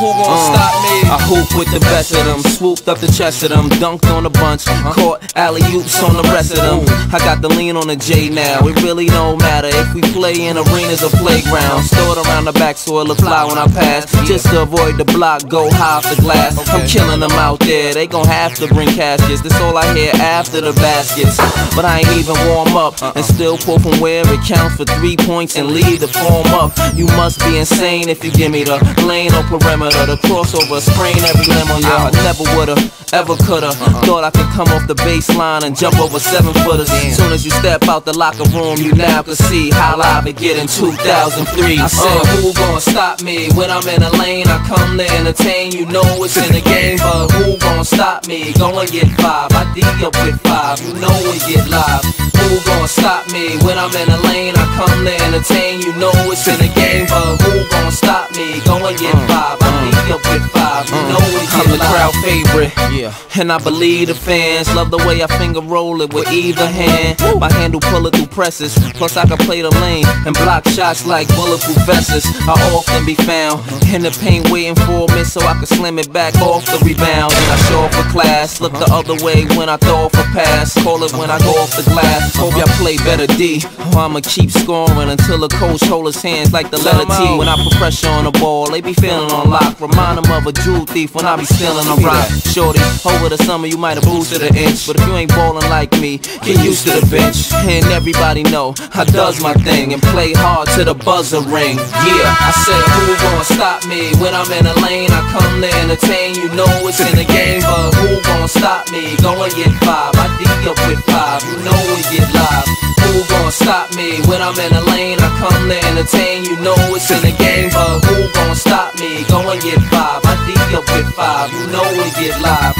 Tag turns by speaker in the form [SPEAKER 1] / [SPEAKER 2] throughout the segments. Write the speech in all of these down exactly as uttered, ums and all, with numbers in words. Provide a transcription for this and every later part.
[SPEAKER 1] who gon' uh, stop me? I hoop with the best of them, swooped up the chest of them, dunked on a bunch, caught alley-oops on the rest of them. I got the lean on the J now, it really don't matter if we play in arenas or playgrounds. Stored around the back so it'll fly when I pass, just to avoid the block, go high off the glass. I'm killing them out there, they gon' have to bring caskets. This all I hear after the baskets. But I ain't even warm up, and still pull from where it counts for three points and leave the form up. You must be insane if you give me the lane or perimeter, the crossover, sprain every limb on you. I never would've, ever could've thought I could come off the baseline and jump over seven footers. Soon as you step out the locker room, you now can see how live it get in two thousand three. I said, who gon' stop me when I'm in a lane? I come to entertain, you know it's in the game, but who gon' stop me? Gonna get five, I D up with five, you know we get live. Who gon' stop me when I'm in a lane? I come to entertain, you know it's in the game, but who gon' stop me? Gonna get five, I D up with five, you know we get live. I'm the crowd favorite, yeah, and I believe the fans love the way I finger roll it with either hand. My handle pull it through presses, plus I can play the lane and block shots like bulletproof vests. I often be found in the paint waiting for a miss so I can slam it back off the rebound. And I show up for class, look the other way when I throw off a pass, call it when I go off the glass. Hope y'all play better D, or I'ma keep scoring until the coach hold his hands like the letter T. When I put pressure on the ball, they be feeling on lock. Remind them of a jewel thief when I be stealing a rock. Shorty, over the summer you might have boosted an inch, but if you ain't ballin' like me, get used to the bench. And everybody know I does my thing and play hard to the buzzer ring. Yeah, I said who gon' stop me when I'm in a lane? I come to entertain, you know it's in the game, but who gon' stop me? Gonna get five, I D up with five, you know we get live. Who gon' stop me when I'm in a lane? I come to entertain, you know it's in the game, but who gon' stop me? Gonna get five, I D up with five, you know we get live.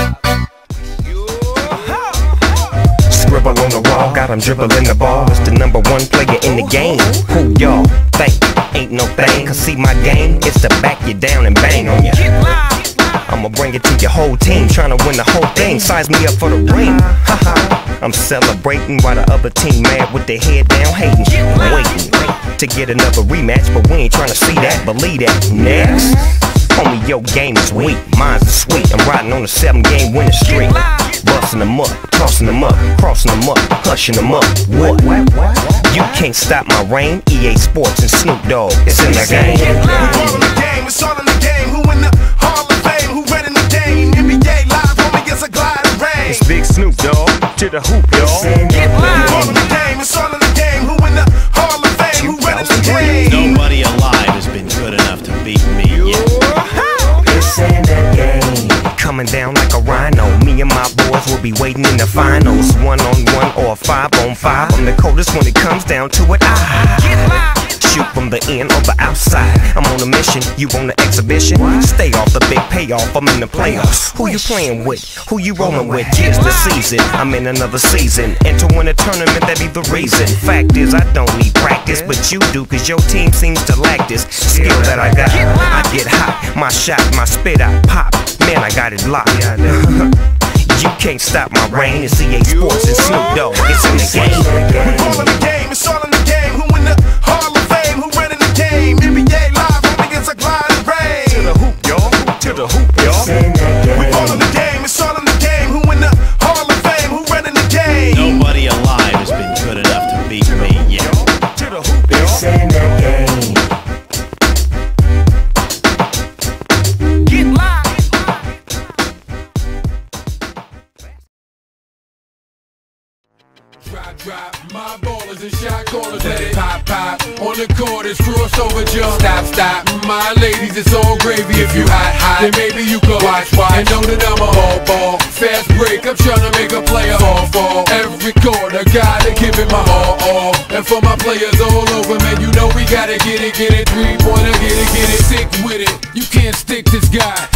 [SPEAKER 2] Scribble on the wall, got him dribbling the ball. It's the number one player in the game. Who y'all think ain't no thing? Cause see my game, it's to back you down and bang on ya. I'ma bring it to your whole team, tryna win the whole thing. Size me up for the ring. Haha, I'm celebrating while the other team mad with their head down hating. Waiting to get another rematch, but we ain't tryna see that, believe that. Next, homie, your game is weak, mine's is sweet. I'm riding on a seven game winning streak. Busting them up, tossing them up, crossing them up, hushing them up. What? You can't stop my reign. E A Sports and Snoop Dogg, it's in the game.
[SPEAKER 3] We all in the game, it's all in the game. Who in the Hall of Fame? Who running the game? N B A live, homie, it's a gliding rain.
[SPEAKER 2] It's Big Snoop Dogg to the hoop, y'all.
[SPEAKER 3] We all in the game, it's all in the game. Who in the Hall of Fame? Who running the game?
[SPEAKER 4] Nobody alive has been good enough to beat me yet.
[SPEAKER 2] It's in the game. Coming down like a rhino. Me and my boys will be waiting in the finals. One on one or five on five. I'm the coldest when it comes down to it. I shoot from the in or the outside. I'm on a mission, you on the exhibition. Stay off the big payoff, I'm in the playoffs. Who you playing with? Who you rolling with? Here's the season, I'm in another season. And to win a tournament, that be the reason. Fact is, I don't need practice, but you do, cause your team seems to lack this skill that I got. I get hot, my shot, my spit out, pop. Man, I got it locked. You can't stop my reign. It's E A Sports and Snoop Dogg, it's in the game.
[SPEAKER 3] We all in the game, it's all in the game. Who in the Hall of Fame? Who running the game? N B A live, homie, it's a gliding rain.
[SPEAKER 2] To the hoop, y'all. To the hoop, y'all.
[SPEAKER 3] We all in the game, it's all in the game. Who in the Hall of Fame? Who running the game?
[SPEAKER 4] Nobody alive has been good enough to beat me yet.
[SPEAKER 2] To the hoop, y'all. It's in the game.
[SPEAKER 3] Get live.
[SPEAKER 5] Drop, drop, my ballers and shot callers. Let it pop, pop, on the court it's crossover jump. Stop, stop, my ladies, it's all gravy. If you hot, hot, then maybe you could watch, watch. And know that I'm a ball, ball. Fast break, I'm tryna make a player fall, fall. Every quarter, gotta give it my all, all. And for my players all over, man, you know we gotta get it, get it. Three-pointer, get it, get it. Sick with it, you can't stick this guy.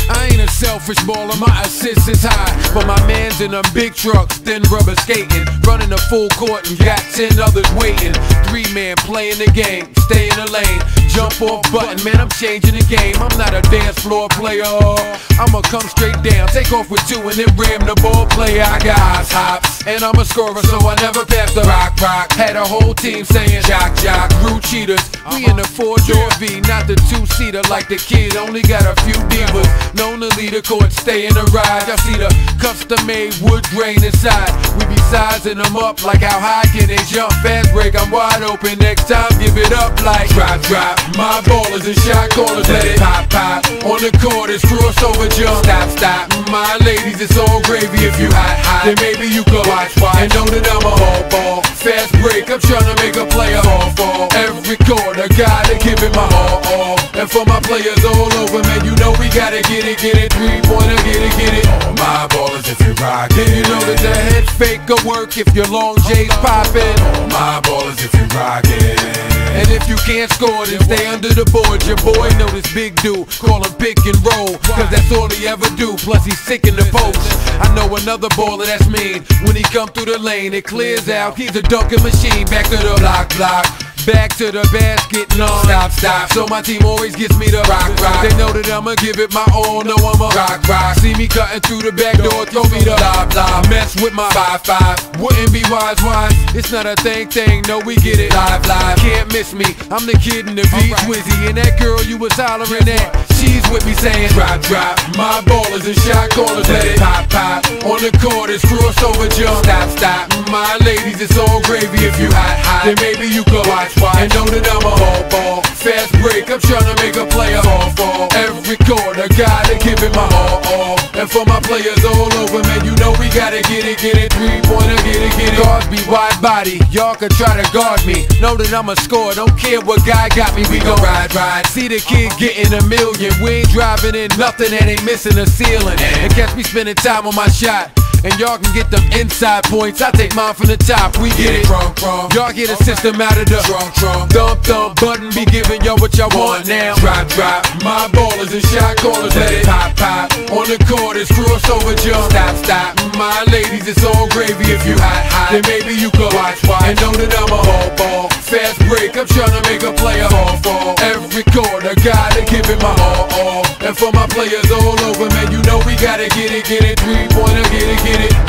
[SPEAKER 5] I ain't a selfish baller, my assist is high. But my man's in them big trucks, thin rubber skating, running a full court and got ten others waiting. Three man playing the game, stay in the lane, jump off button, man, I'm changing the game. I'm not a dance floor player, I'ma come straight down, take off with two and then ram the ball player. I got eyes hops, and I'm a scorer, so I never pass the rock rock. Had a whole team saying jock jock, rude cheaters. We in the four-door V, not the two-seater like the kid, only got a few divas. Known to lead the court, stay in the ride. Y'all see the custom-made wood grain inside. We be sizing them up like how high can they jump. Fast break, I'm wide open, next time give it up like drop, drop. My ballers and shot callers, let it pop, pop. On the court, it's crossover jump. Stop, stop. My ladies, it's all gravy if you hot, hot. Then maybe you could watch, watch. And know that I'm a hard ball. Fast break, I'm trying to make a player fall, fall. Every quarter, gotta give it my all, all. And for my players all over, man, you know we gotta get it, get it. Three-pointer, get it, get it. All my ballers if you rock it. You know that the head fake will work if your long J's poppin'. All my ballers if you rock it. And if you can't score, then stay under the board. Your boy know this big dude, call him pick and roll, cause that's all he ever do, plus he's sick in the post. I know another baller that's mean, when he come through the lane, it clears out. He's a dunking machine, back to the block, block. Back to the basket, no, stop, stop. So my team always gets me the rock, rock. They know that I'ma give it my all, know I'm a rock, rock. See me cutting through the back door, throw me the lob, lob. Mess with my five, five. Wouldn't be wise, wise. It's not a thing, thing, no, we get it live, live. Can't miss me, I'm the kid in the V Twizzy. And that girl you was hollering at, she's with me saying drop, drop. My ballers and shot callers, let it pop, pop. On the court, it's crossover jump. Stop, stop. My ladies, it's all gravy if you hot, hot. Then maybe you could watch, watch. And know that I'm a hard ball. Fast break, I'm trying to make a player fall, fall. Every quarter, gotta give it my all, all. And for my players all over, man, you know we gotta get it, get it. Three-pointer, get it, get it. Guards be wide body, y'all can try to guard me. Know that I'm a scorer, don't care what guy got me, we gon' ride, ride. See the kid getting a million, we ain't driving in nothing that ain't missing a ceiling. And catch me spending time on my shot, and y'all can get them inside points. I take mine from the top, we get it. Y'all get a system out of the trunk, trunk. Thump, thump, button be giving y'all what y'all want now. Drop, drop. My ballers and shot callers, let it pop, pop. On the court, it's crossover jump. Stop, stop. My ladies, it's all gravy if you hot, hot. Then maybe you could watch, watch. And know that I'm a hard ball. Fast break, I'm trying to make a player fall, fall. Every quarter, gotta give it my all, all. And for my players all over, man, you know we gotta get it, get it. Three-pointer, get it, get it.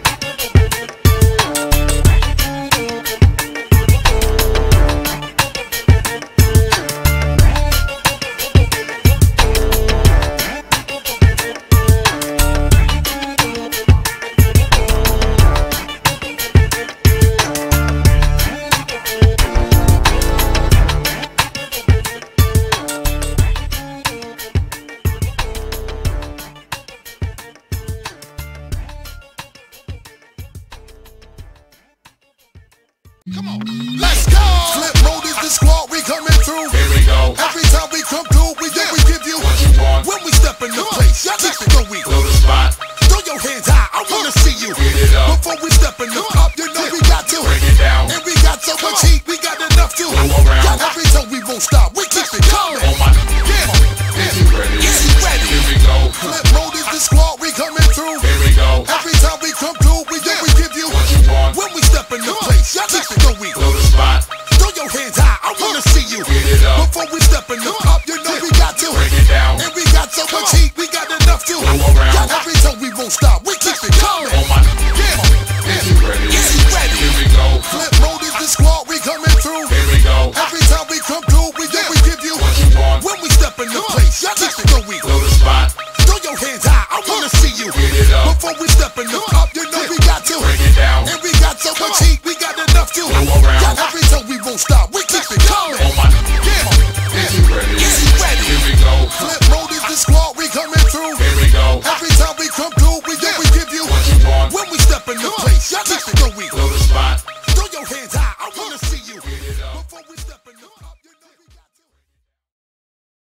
[SPEAKER 3] Come on, let's go! Flip mode is the squad, we coming through. Here we go. Every time we come through, we yeah. we give you what you want. When we step in the place, y'all keep it going. Go to spot. Throw your hands high, I wanna see you. Get it up. Before we step in the cup, you know we got to break it down. And we got so much heat, we got enough to. Y'all every time we won't stop, we keep it coming. Oh my, yeah. Is he ready? Is he ready? Here we go. Flip mode is the squad, we coming through. Here we go. Every time we come through, we yeah. we give you what you want. When we step in the place, y'all keep it going. Go to spot. Throw your hands high, I wanna see you. Get it up. Before we step in the cup, you know we got to break it down. And we got so much heat, we got enough to. Y'all every time we won't stop, we keep it coming. Oh my, yeah. Is he ready? Is he ready? Here we go. Flip mode is the squad, we coming through. Here we go. Every time we come through, we yeah. we give you what you want. When we step in the place, y'all keep it going. Go to spot. Throw your hands high, I wanna see you. Get it up. Before we step in the cup, you know we got to break it down. And we got so much heat, we got enough to. Y'all every time we won't stop, we keep it coming. Oh my, yeah. Is he ready? Is he ready? Here we go. Flip mode is the squad, we coming through. Here we go. Every time we come through, we yeah. we give you what you want. When we step in the place, y'all keep it going. Go to spot. Throw your hands high, I wanna see you. Get it up. Before we step in the cup, you know we got to.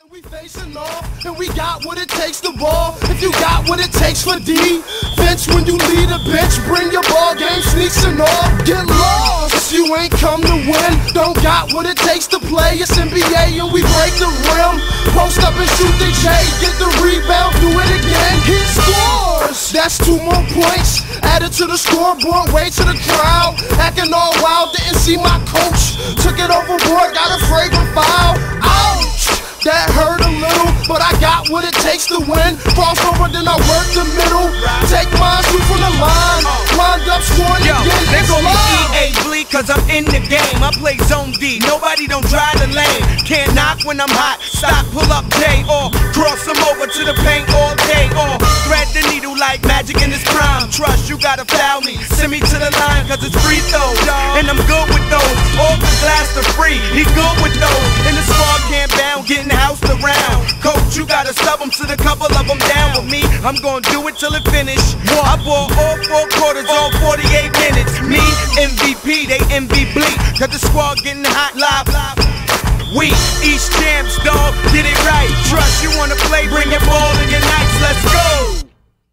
[SPEAKER 3] We facing off, and we got what it takes to ball. If you got what it takes for D, bench when you lead a bench, bring your ball game, sneaks and all. Get lost, you ain't come to win. Don't got what it takes to play. It's N B A and we break the rim. Post up and shoot the J, get the rebound, do it again. He scores. That's two more points added to the scoreboard. Way to the crowd, acting all wild. Didn't see my coach. Took it overboard, got a fragrant foul. Ouch. That hurt a little, but I got what it takes to win. Crossover, then I work the middle. Take mine, shoot from the line. Wind up, scoring
[SPEAKER 6] Yo,
[SPEAKER 3] again.
[SPEAKER 6] they
[SPEAKER 3] It's
[SPEAKER 6] call me
[SPEAKER 3] love.
[SPEAKER 6] E A Bleak cause I'm in the game. I play zone D, nobody don't drive the lane. Can't knock when I'm hot, stop, pull up J. Or cross them over to the paint all day. Or thread the needle like magic in this prime. Trust, you gotta foul me, send me to the line cause it's free throw. And I'm good with those, all the glass are free. He good with those, and the squad can't bound, getting housed around. Coach, you gotta sub them to the couple of them down with me. I'm gonna do it till it finish. I bought all four quarters, all forty-eight minutes. Me, M V P, they M V Bleak. Cause the squad getting hot live. We, East champs, dog, get it right. Trust, you wanna play, bring your ball in your nights, let's go.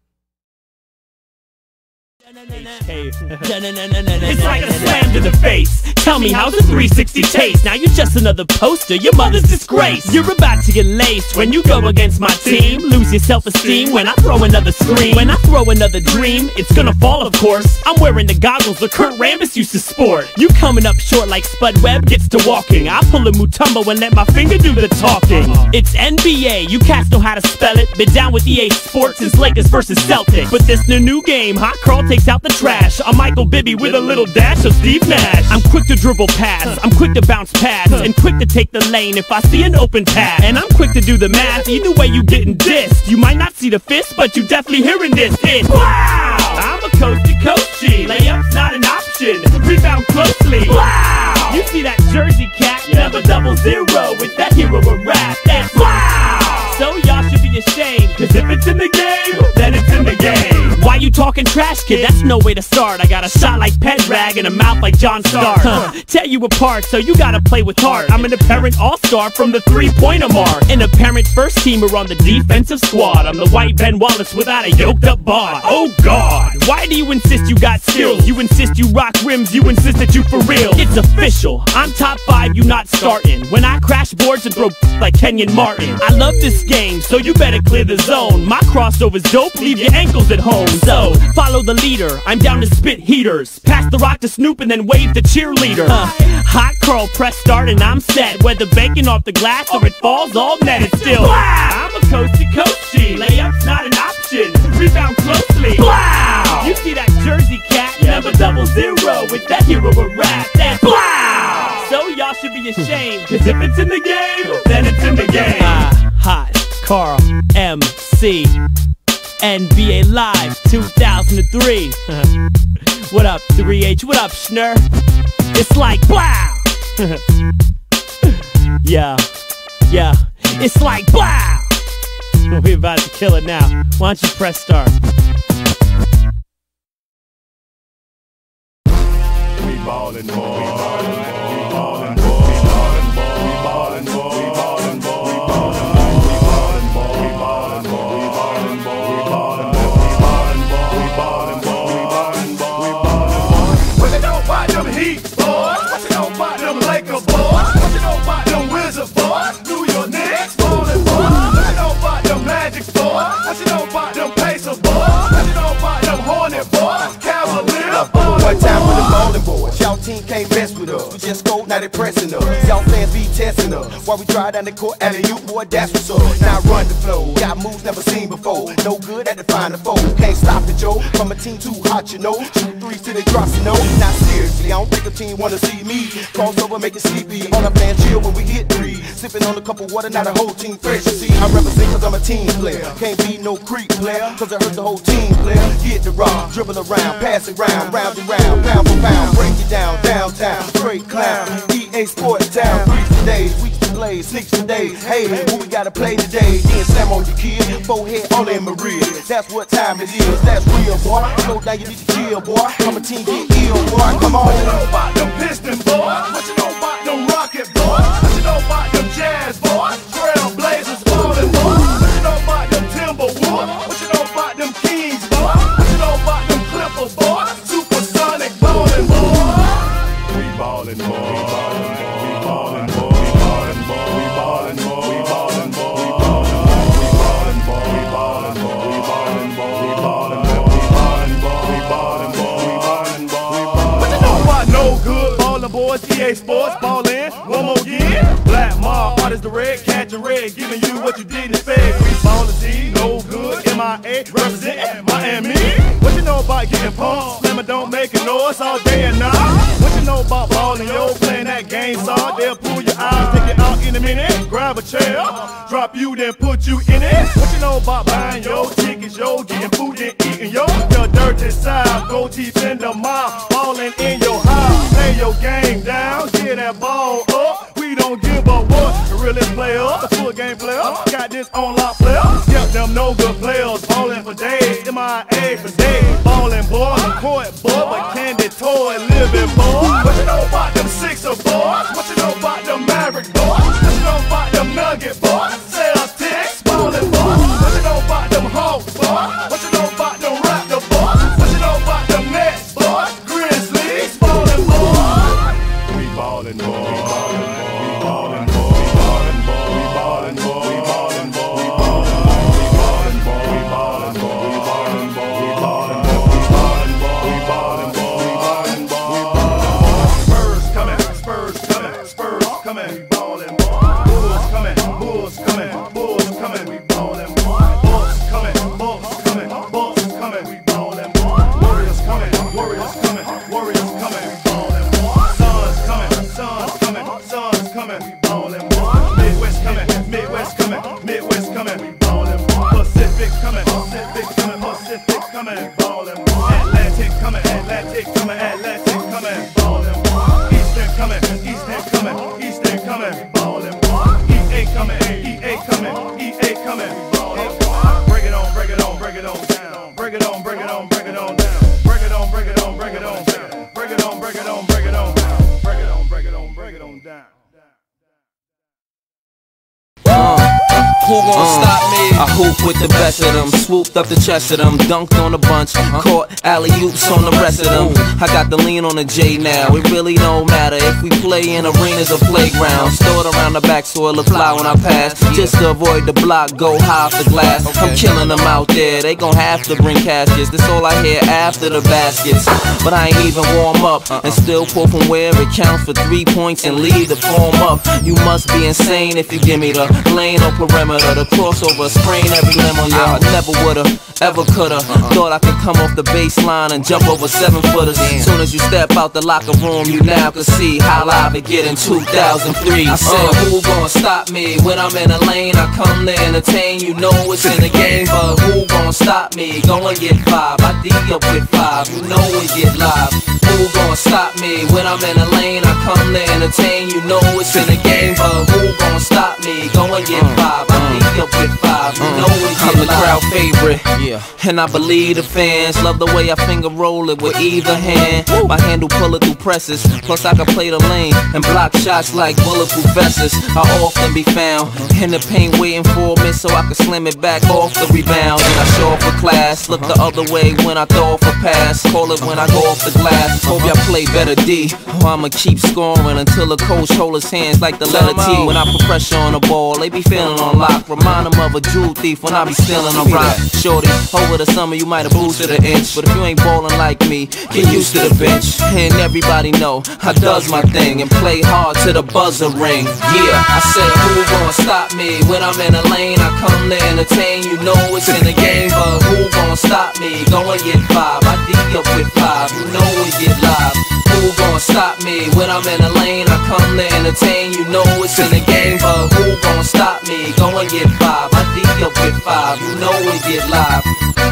[SPEAKER 7] It's like a slam to the face. Tell me how's a three sixty taste? Now you're just another poster, your mother's disgrace. You're about to get laced when you go against my team. Lose your self-esteem when I throw another scream. When I throw another dream, it's gonna fall of course. I'm wearing the goggles that Kurt Rambis used to sport. You coming up short like Spud Webb gets to walking. I pull a Mutombo and let my finger do the talking. It's N B A, you cats know how to spell it. Been down with E A Sports since Lakers versus Celtics. But this new new game, Hot Carl takes out the trash. I'm Michael Bibby with a little dash of Steve Nash. I'm quick to dribble pass, I'm quick to bounce pass, and quick to take the lane if I see an open pass. And I'm quick to do the math, either way you getting dissed. You might not see the fist, but you definitely hearing this. It's wow! I'm a coast to coast G. Layup's not an option, rebound closely. Wow! You see that jersey cat, never double zero with that hero of rap. That's wow! So y'all should be ashamed, cause if it's in the game, then it's in the game. Why you talking trash, kid? That's no way to start. I got a shot like Pendrag and a mouth like John Stark. Huh. Tear you apart, so you gotta play with heart. I'm an apparent all-star from the three-pointer mark. An apparent first-teamer on the defensive squad. I'm the white Ben Wallace without a yoked-up bod. Oh God, why do you insist you got skills? You insist you rock rims, you insist that you for real. It's official, I'm top five, you not starting. When I crash boards and throw like Kenyon Martin. I love this game, so you better clear the zone. My crossover's dope, leave your ankles at home. So, follow the leader, I'm down to spit heaters. Pass the rock to Snoop and then wave the cheerleader. uh, Hot curl, press start and I'm set. Whether bacon off the glass or it falls all net, it's still wow! I'm a coast to coast G. Layup's not an option, rebound closely. Wow! You see that jersey cat, never double zero with that hero of rap. That's wow! So y'all should be ashamed, cause if it's in the game, then it's in the game. uh, Hot Carl M C N B A Live two thousand three. What up, three H? What up, Schnur? It's like, wow! Yeah, yeah. It's like, wow! We're about to kill it now. Why don't you press start?
[SPEAKER 8] We ballin', boy. We ballin', boy. We ballin', boy. We ballin', boy. We ballin', boy. We ballin', boy. We ballin', boy. We ballin', boy. We ballin', boy. We ballin', boy. We ballin', boy. We ballin', boy. We ballin', boy. We ballin', boy. What you know about them Heat boys? What you know about them Lakers boys? What you know about them Wizards boys? New York Knicks ballin' boys. What you know about them Magic boys? What you know about them Pacers boys? What you know about them Hornet boys? Cavalier boys.
[SPEAKER 9] One time with the bowling boys, y'all team can't mess with us. We just go, now they pressing us. Y'all fans be testing us. While we drive down the court, alley you boy, that's what's up. Now run the flow, got moves never seen before. No good at the final four, can't stop it, Joe. From a team too hot, you know. Shoot threes till they drop, you know. Not seriously, I don't think a team wanna see me. Crossover, make it sleepy. All our fans chill when we hit three. Sipping on a cup of water, now the whole team fresh. You see, I represent cause I'm a team player. Can't be no creep player, cause I hurt the whole team player. Get the rock, dribble around, pass it round, round and round, pound for pound, break it down, downtown, straight clown. E A Sports Town, weeks todays, weeks to play, sneaks today. Hey, who we gotta play today? Then slam on your kid, forehead all in Maria. That's what time it is, that's real, boy. Slow down, you need to chill, boy. I'm a team get ill, boy. Come on.
[SPEAKER 8] What you know about them Piston boys? What you know about them Rocket boys? What you know about them Jazz boys? Trailblazer boys, E A Sports, ball in, one more again. Black Mar, artist the red, catch a red, giving you what you didn't expect. We ballin' Z, no good, M I A, represent Miami. What you know about getting pumped? Slammer don't make a noise all day and night. What you know about ballin', yo, playing that game, saw they'll pull your eyes, take it out in a minute, grab a chair, drop you, then put you in it. What you know about buying yo tickets, yo, getting food and eating, yo, your dirty side, go deep in the mouth, ballin' in your house, play your game down, get that ball up. We don't give a what, the realest player, the full game player, got this on lock player. Yep, them no good players, ballin' for days, M I A for days, ballin' boy, court boy, but candy toy living boy. What you know about them Sixer boys? What you know about them Maverick boys? What you know about them Nugget boys? Sales ticks, ballin' boys. What you know about them Hawks boys? What you know about them Raptor boys? What you know about them Nets boys? Grizzlies, ballin' boys. We ballin' boys. We ballin' boys. We ballin' boys. We ballin' boys. We ballin' boys. We ballin' boys. We ballin' boys. We ballin' boys. We ballin' boys. We ballin' boys. We ballin' boys. We ballin' boys. We ballin' boys. Spurs coming. Spurs coming. Spurs coming. We ballin' boys. Bulls coming. Bulls coming. Bulls coming. We ballin' boys. Bulls coming. Bulls coming. Bulls coming. We ballin' boys. Warriors coming. Warriors coming. Warriors coming. We ballin' boys. Suns coming. Suns coming. Suns coming. We ballin' boys. Midwest coming. Midwest coming. Midwest coming. We ballin' boys. Pacific coming. Pacific coming. Pacific coming. We ballin' boys. Atlantic coming. Atlantic coming. Atlantic coming. We ballin' boys. Eastern coming. Eastern coming. Eastern coming. We ballin' boys. E A coming. E A coming. E A coming. We ballin' boys. Break it on. Break it on. Break it on down. Break it on. Break it on. Break it on down. Break it on. Break it on. Break it on down. Break it on. Break it on. Break it on down. Break it on. Break it on. Break it on down.
[SPEAKER 1] Who gon' stop me? I hoop with the best of them, swooped up the chest of them, dunked on a bunch, caught alley-oops on the rest of them. I got the lean on the J now, it really don't matter if we play in arenas or playgrounds. Stored around the back so it'll fly when I pass, just to avoid the block, go high off the glass. I'm killing them out there, they gon' have to bring caskets, that's all I hear after the baskets. But I ain't even warm up, and still pull from where it counts for three points and lead the form up. You must be insane if you give me the lane or perimeter. The crossover, sprain every limb on y'all. I never would've, ever could've thought I could come off the baseline and jump over seven footers. Soon as you step out the locker room, you now can see how live it get in two thousand three. I said, who gon' stop me? When I'm in a lane, I come to entertain. You know it's in the game, but who gon' stop me? Go and get five, I D up with five. You know we get live. Who gon' stop me? When I'm in a lane, I come to entertain. You know it's in the game, but who gon' stop me? Go and get five, I D up with five. You know we get I'm the live. Crowd favorite, yeah, and I believe the fans love the way I finger roll it with either hand. My handle pull it through presses, plus I can play the lane and block shots like bulletproof vests. I often be found in the paint waiting for a miss so I can slam it back off the rebound. And I show up for class, look the other way when I throw off a pass, call it when I go off the glass. Hope y'all play better D, or I'ma keep scoring until the coach hold his hands like the letter T. When I put pressure on the ball, they be feeling on lock. Remind them of a jewel thief when I be stealing a rock. Shorty, over the summer you might have boosted an inch, but if you ain't ballin' like me, get used to the bench. And everybody know I does my thing and play hard to the buzzer ring. Yeah, I said who gon' stop me? When I'm in a lane, I come to entertain. You know it's in the game, but who gon' stop me? Go and get five, I D up with five. You know we get live. Who gon' stop me? When I'm in a lane, I come to entertain. You know it's in the game, but who gon' stop me? Go and get five, I D up with five. You know we get live.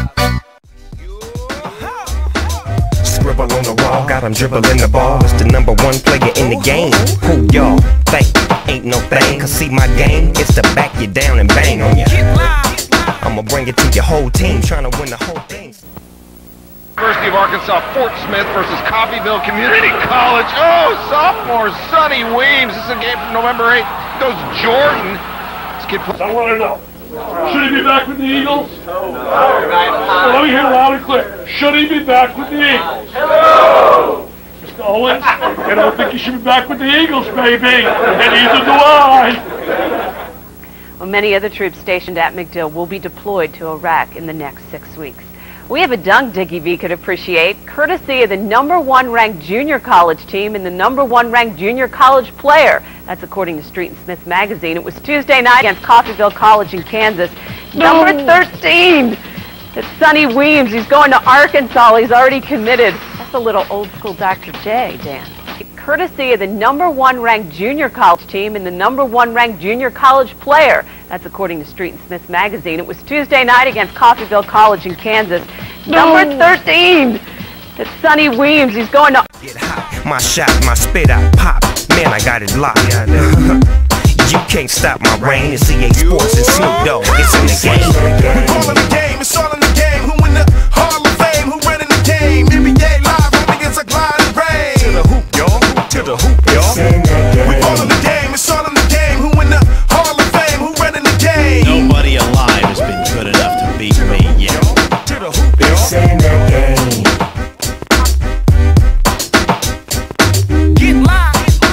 [SPEAKER 2] Scribble on the wall, got him dribbling the ball. It's the number one player in the game. Who y'all think ain't no thing? Cause see my game, it's to back you down and bang on ya. I'ma bring it to your whole team, trying to win the whole thing.
[SPEAKER 10] University of Arkansas, Fort Smith versus Coffeyville Community College. Oh, sophomore Sonny Weems. This is a game from November eighth. Goes Jordan. This kid plays.
[SPEAKER 11] I want to know. Should he be back with the Eagles? No. Let me hear loud and clear. Should he be back with the Eagles? No. Mister Owens, I don't think he should be back with the Eagles, baby. And neither do I.
[SPEAKER 12] Well, many other troops stationed at MacDill will be deployed to Iraq in the next six weeks. We have a dunk Dickie V could appreciate, courtesy of the number one ranked junior college team and the number one ranked junior college player. That's according to Street and Smith magazine. It was Tuesday night against Coffeyville College in Kansas. Number thirteen, it's Sonny Weems. He's going to Arkansas. He's already committed. That's a little old school Doctor J, Dan. Courtesy of the number one ranked junior college team and the number one ranked junior college player. That's according to Street and Smith magazine. It was Tuesday night against Coffeyville College in Kansas. Number thirteen, it's Sonny Weems. He's going to...
[SPEAKER 2] Get hot, my shot, my spit out, pop. Man, I got it locked. You can't stop my reign. It's E A Sports and Snoop Dogg. It's in the game.
[SPEAKER 13] We all in the game. It's all in the game. Who in the Hall of Fame? Who running the game? N B A live. Home against a glide and rain.
[SPEAKER 2] To the hoop, y'all. To the hoop, y'all.
[SPEAKER 13] We all in the game. It's all in the game. Who in the Hall of Fame? Who running the game?
[SPEAKER 4] Nobody alive has been good enough to beat me yet.
[SPEAKER 2] To the hoop, y'all. It's in the game.
[SPEAKER 13] Get live.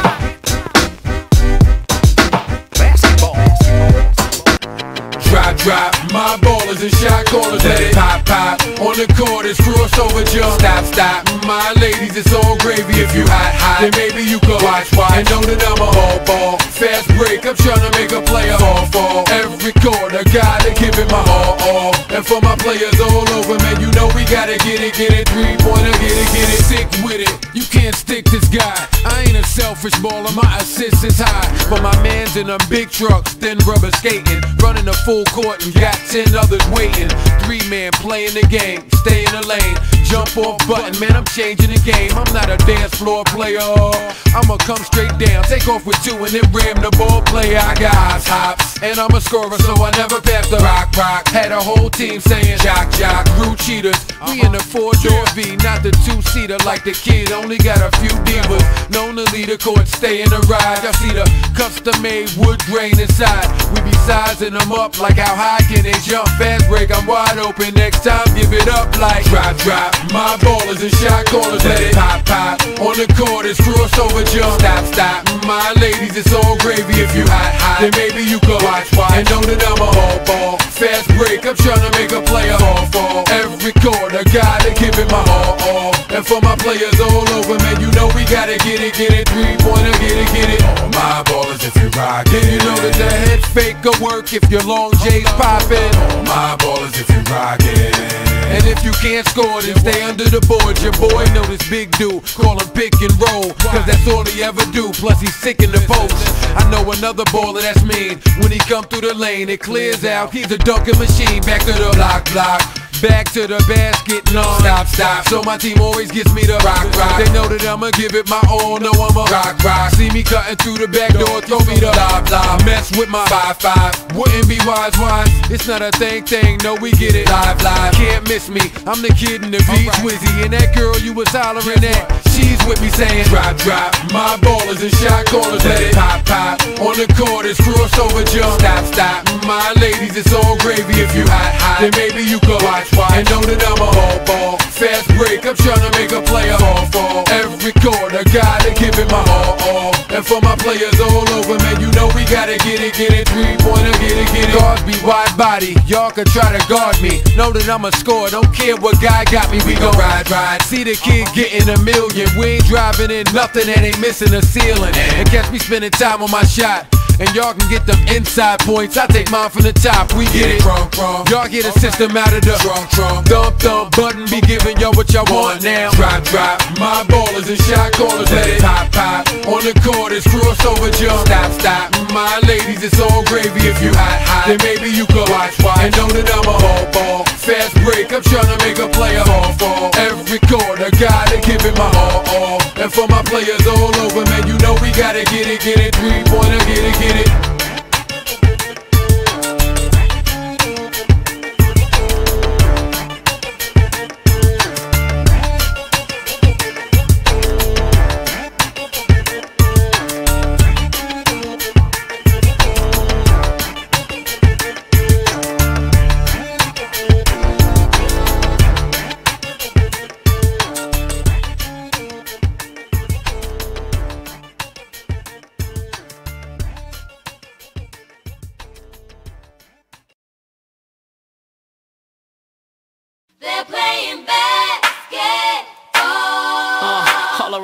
[SPEAKER 5] Drop, drop, my ballers and shot callers, let it pop, pop. On the court, it's crossover jump. Stop, stop, my ladies, it's all gravy. If you hot, hot, then maybe you could watch, watch. And know that I'm a hard ball. Fast break, I'm trying to make a player fall, fall. Every quarter, gotta give it my all, all. And for my players all over, man, you know we gotta get it, get it. Three-pointer, get it, get it. Sick with it, you can't stick this guy. I ain't a selfish baller, my assist is high. But my man's in a big truck, thin rubber skating. Running a full court and got ten others waiting. Three man playing the game, stay in the lane. Jump off button, man, I'm changing the game. I'm not a dance floor player. I'ma come straight down, take off with two and then ram the ball player. I got hops, hops, and I'm a scorer, so I never pass the rock, rock. Had a whole team saying jock, jock, rude cheaters. We in the four-door V, not the two-seater like the kid. Only got a few divas, known to lead the court, stay in the ride. Y'all see the custom-made wood grain inside. We be sizing them up like how high can they jump? Fast break, I'm wide open. Next time, give it up like drop, drop. My ballers and shot callers, let it pop, pop. On the court, it's crossover jump. Stop, stop. My ladies, it's all gravy. If you hot, hot, then maybe you could watch, watch. And know that I'm a hard ball. Fast break, I'm trying to make a player fall, fall. Every quarter, gotta give it my all, all. And for my players all over, man, you know we gotta get it, get it. Three-pointer, get it, get it. All my ballers, if you rock it. You know that the head fake will work if your long J's poppin'. All my ballers, if you rock it. And if you can't score, then stay under the board. Your boy know this big dude, call him pick and roll, cause that's all he ever do, plus he's sick in the post. I know another baller that's mean, when he come through the lane, it clears out. He's a dunking machine, back to the block, block. Back to the basket, no, stop, stop. So my team always gives me the rock, rock. They know that I'ma give it my all, know I'm a rock, rock. See me cutting through the back door, throw me the lob, lob. Mess with my five, five. Wouldn't be wise, wise. It's not a thing, thing, no, we get it live, live. Can't miss me, I'm the kid in the V Swizzy. And that girl you was hollering at, she's with me saying drop, drop. My ballers and shot callers, let it pop, pop. On the court, it's crossover jump. Stop, stop. My ladies, it's all gravy. If you hot, hot, then maybe you could watch, watch. And know that I'm a hard ball. Fast break, I'm trying to make a player fall, fall. Every quarter, gotta give it my all, all. And for my players all over, man, you know we gotta get it, get it. Three-pointer, get it, get it. Guards be wide body, y'all can try to guard me. Know that I'm a scorer, don't care what guy got me. We gon' ride, ride. See the kid getting a million. We ain't driving in nothing and ain't missing a ceiling. And catch me spending time on my shot. And y'all can get them inside points. I take mine from the top. We get it. Y'all get a system out of the trunk, trunk. Thump, thump, button be giving y'all what y'all want now. Drop, drop. My ballers and shot callers, let it pop, pop. On the court, it's crossover jump. Stop, stop. My ladies, it's all gravy. If you hot, hot, then maybe you could watch, watch. And know that I'm a hard ball. Fast break, I'm trying to make a player fall, fall. Every quarter, gotta give it my all, all. And for my players all over, man, you know we gotta get it, get it. Three-pointer, get it, get it.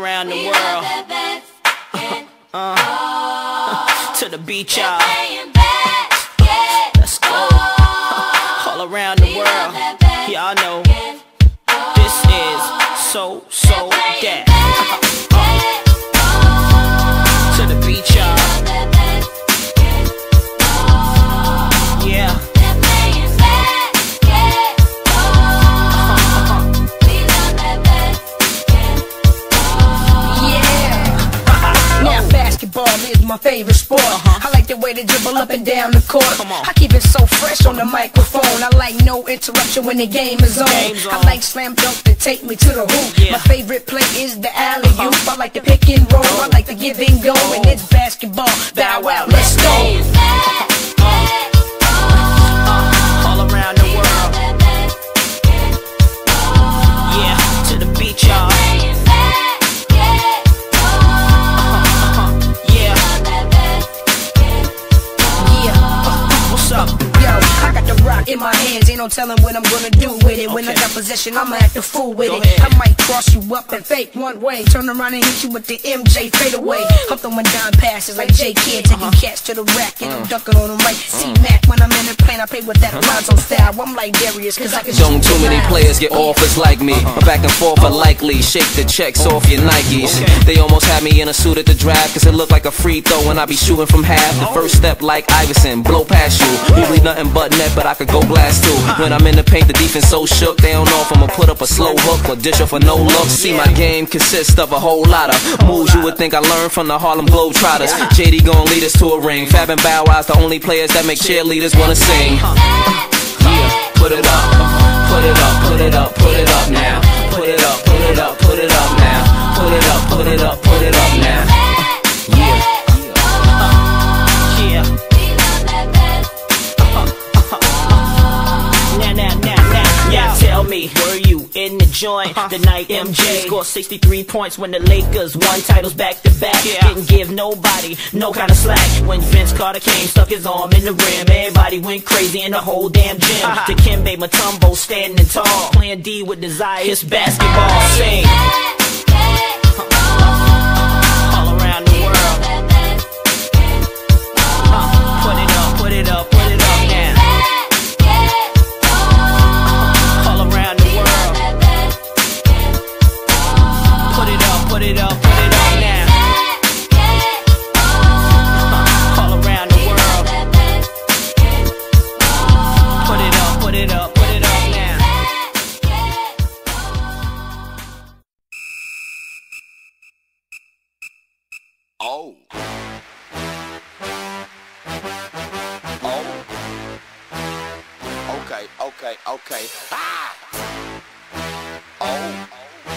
[SPEAKER 14] around the world. uh, to the beach, y'all. Let's go. All around the world. Y'all know this is so, so that. To the beach, y'all. Yeah.
[SPEAKER 15] Basketball is my favorite sport. Uh-huh. I like the way they dribble up and down the court. I keep it so fresh on the microphone. I like no interruption when the game is on. on. I like slam dunk to take me to the hoop. Yeah. My favorite play is the alley-oop. Uh-huh. I like the pick and roll. I like the give and go. And it's basketball. Bow wow, let's go. Uh-huh.
[SPEAKER 14] uh, all around the world. Yeah, to the beach, y'all.
[SPEAKER 15] In my hands, ain't no telling what I'm gonna do with it. When okay. I got possession, I'ma act a fool with Go it. Ahead. I might cross you up and fake one way, turn around and hit you with the M J fade away. I'm throwing down passes like J Kidd, taking uh-huh. cats to the rack and uh. I'm dunking on them like uh. C-Mac. When I'm in the plane, I play with that Alonzo style. I'm like Darius, cause I can
[SPEAKER 1] Don't too many players get offers like me. Uh-huh. Back and forth are likely. Shake the checks off your Nikes. Okay. They almost had me in a suit at the draft, cause it looked like a free throw when I be shooting from half. The first step like Iverson, blow past you. Usually nothing but net, but I could go blast too. When I'm in the paint, the defense so shook, they don't know if I'ma put up a slow hook or dish off for no look. See, my game consists of a whole lot of moves you would think I learned from the Harlem Globetrotters. J D gon' lead us to a ring. Fab and Bow Wow's the only players that make cheerleaders wanna sing. Yeah, put it up, put it up, put it up, put it up now. Put it up, put it up, put it up now. Put it up, put it up, put it up now. Yeah.
[SPEAKER 14] Tell me, were you in the joint uh-huh. the night M J scored sixty-three points when the Lakers won titles back to back? Yeah. Didn't give nobody no kind of slack. When Vince Carter came, stuck his arm in the rim, everybody went crazy in the whole damn gym. Uh-huh. Dikembe Mutombo standing tall, playing D with desire. It's basketball. Sing. All around the world. Uh, put it up, put it up, put it up now. Put it up, put it up now. All around the world. Put it up, put it up, put it up now.
[SPEAKER 16] Oh. Oh. Okay, okay, okay. Ah! Oh.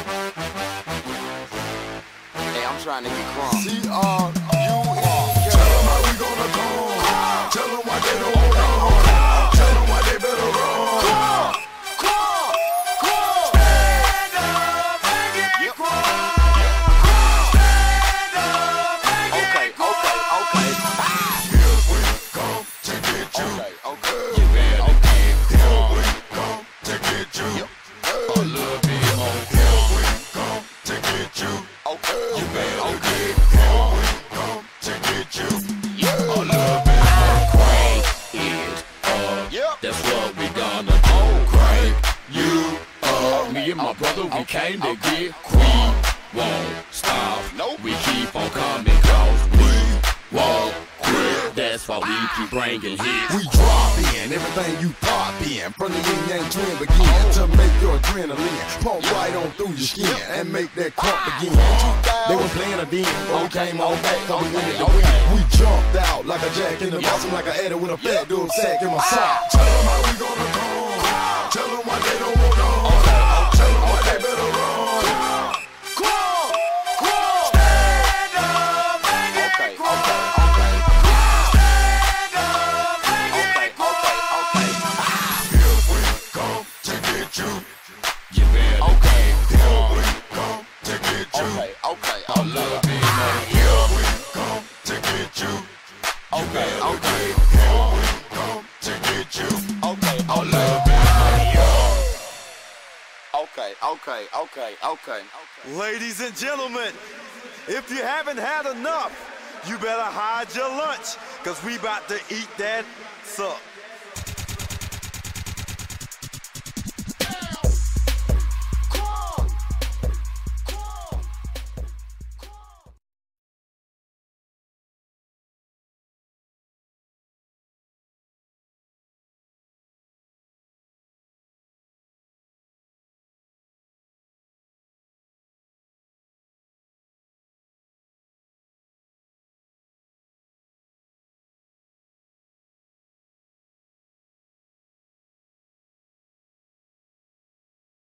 [SPEAKER 16] I'm trying to get crunk. C R U E. Tell them how we gonna come. Tell them why they don't wanna run. Tell them why they better run. Crunk, crunk, crunk. Stand up and get crunk. Stand up and get crunk. Okay, okay, okay. Here we come to get you. Okay, okay. You better get crunk. Here we come to get you. A little bit more. Here we come to get you. Okay. You better get crunk. Come to get you. Yeah. A little bit more. Crank it up. Yep. That's what we gonna do. Crank you up. Me and my brother, we came to get crunk. Won't stop. Nope. We keep on coming close. We won't quit. That's why we keep bringing hits. We drop in everything you pop in. From the yin yang twin begin to make your adrenaline pump right on through your skin and make that crunk begin. They were playing a den, but we came on back, cause we wanted to win. We jumped out like a jack in the box, like an Eddie with a fat dude sack in my sock. Tell them how we gonna come. Tell them why they don't wanna run. Tell them why they better run. Crunk, crunk, stand up and get crunk. Okay, stand up and get crunk. Okay, okay. Here we come to get you. You better okay. Here we come to get you. Okay, okay. A little bit more. Here we come to get you. Okay, okay. Here we come to get you. Okay, a little bit more.
[SPEAKER 17] okay, okay, okay.
[SPEAKER 18] Ladies and gentlemen, if you haven't had enough, you better hide your lunch, cause we about to eat that suck.